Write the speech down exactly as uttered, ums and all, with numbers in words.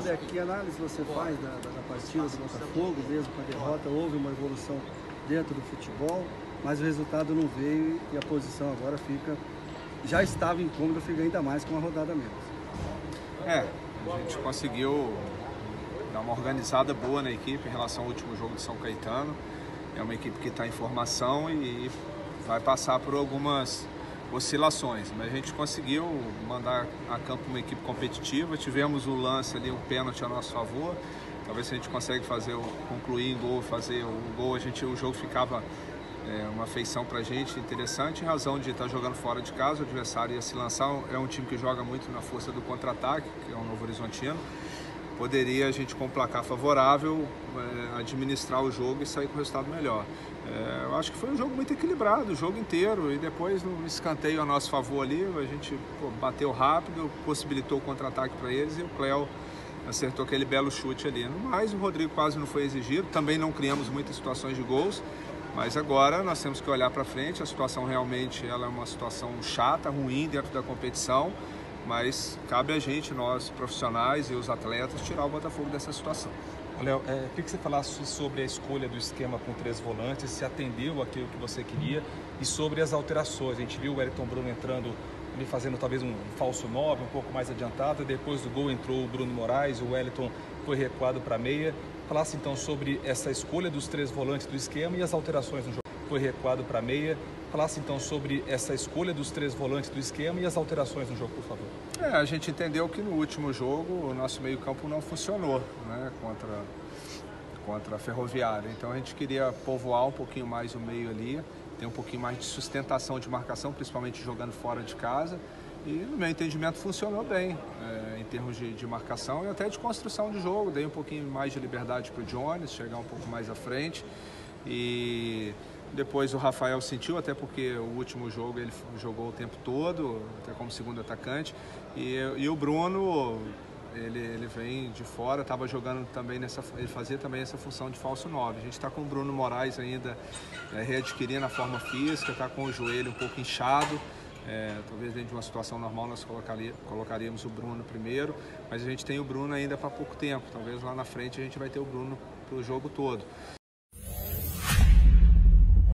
Zé, que análise você faz da, da, da partida do Botafogo, mesmo com a derrota? Houve uma evolução dentro do futebol, mas o resultado não veio e a posição agora fica, já estava incômoda, fica ainda mais com uma rodada menos. É, a gente conseguiu dar uma organizada boa na equipe em relação ao último jogo de São Caetano. É uma equipe que está em formação e vai passar por algumas oscilações, mas a gente conseguiu mandar a campo uma equipe competitiva. Tivemos o lance ali, um pênalti a nosso favor. Talvez se a gente consegue fazer o, concluir em gol, fazer o gol, a gente, o jogo ficava é, uma feição pra gente interessante, em razão de estar jogando fora de casa, o adversário ia se lançar. É um time que joga muito na força do contra-ataque, que é o Novo Horizontino. Poderia a gente, com um placar favorável, é, administrar o jogo e sair com o resultado melhor. É, eu acho que foi um jogo muito equilibrado, o jogo inteiro, e depois no escanteio a nosso favor ali, a gente pô, bateu rápido, possibilitou o contra-ataque para eles e o Cléo acertou aquele belo chute ali. Mas o Rodrigo quase não foi exigido, também não criamos muitas situações de gols, mas agora nós temos que olhar para frente. A situação realmente ela é uma situação chata, ruim dentro da competição, mas cabe a gente, nós profissionais e os atletas, tirar o Botafogo dessa situação. Léo, é, queria que você falasse sobre a escolha do esquema com três volantes, se atendeu aquilo que você queria, e sobre as alterações. A gente viu o Wellington Bruno entrando, ele fazendo talvez um falso nove, um pouco mais adiantado, depois do gol entrou o Bruno Moraes, o Wellington foi recuado para a meia. Falasse então sobre essa escolha dos três volantes do esquema e as alterações no jogo. Foi recuado para a meia. Falasse então sobre essa escolha dos três volantes do esquema e as alterações no jogo, por favor. É, a gente entendeu que no último jogo o nosso meio-campo não funcionou, né, contra, contra a Ferroviária. Então a gente queria povoar um pouquinho mais o meio ali, ter um pouquinho mais de sustentação de marcação, principalmente jogando fora de casa. E no meu entendimento funcionou bem, é, em termos de, de marcação e até de construção de jogo. Dei um pouquinho mais de liberdade para o Jones, chegar um pouco mais à frente. E depois o Rafael sentiu, até porque o último jogo ele jogou o tempo todo, até como segundo atacante. E, e o Bruno, ele, ele vem de fora, estava jogando também nessa, ele fazia também essa função de falso nove. A gente está com o Bruno Moraes ainda é, readquirindo a forma física, está com o joelho um pouco inchado. É, talvez dentro de uma situação normal nós colocaríamos o Bruno primeiro, mas a gente tem o Bruno ainda para pouco tempo. Talvez lá na frente a gente vai ter o Bruno para o jogo todo.